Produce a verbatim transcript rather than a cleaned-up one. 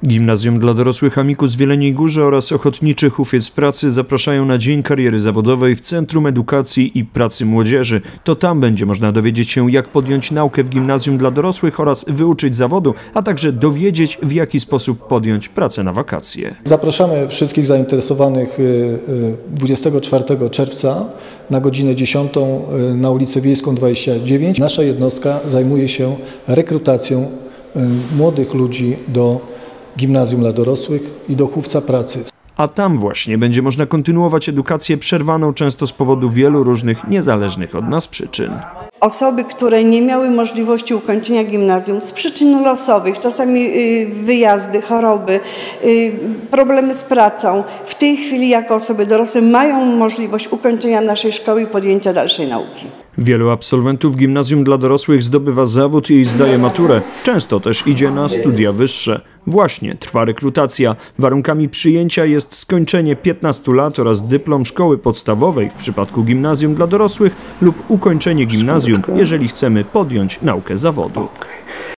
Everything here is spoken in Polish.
Gimnazjum dla dorosłych Amicus w Jeleniej Górze oraz Ochotniczy Hufiec Pracy zapraszają na Dzień Kariery Zawodowej w Centrum Edukacji i Pracy Młodzieży. To tam będzie można dowiedzieć się, jak podjąć naukę w gimnazjum dla dorosłych oraz wyuczyć zawodu, a także dowiedzieć, w jaki sposób podjąć pracę na wakacje. Zapraszamy wszystkich zainteresowanych dwudziestego czwartego czerwca na godzinę dziesiątą na ulicę Wiejską dwadzieścia dziewięć. Nasza jednostka zajmuje się rekrutacją młodych ludzi do Gimnazjum dla dorosłych i do Hufca Pracy. A tam właśnie będzie można kontynuować edukację przerwaną często z powodu wielu różnych, niezależnych od nas przyczyn. Osoby, które nie miały możliwości ukończenia gimnazjum z przyczyn losowych, czasami wyjazdy, choroby, problemy z pracą, w tej chwili jako osoby dorosłe mają możliwość ukończenia naszej szkoły i podjęcia dalszej nauki. Wielu absolwentów gimnazjum dla dorosłych zdobywa zawód i zdaje maturę. Często też idzie na studia wyższe. Właśnie trwa rekrutacja. Warunkami przyjęcia jest skończenie piętnastu lat oraz dyplom szkoły podstawowej w przypadku gimnazjum dla dorosłych lub ukończenie gimnazjum, jeżeli chcemy podjąć naukę zawodu.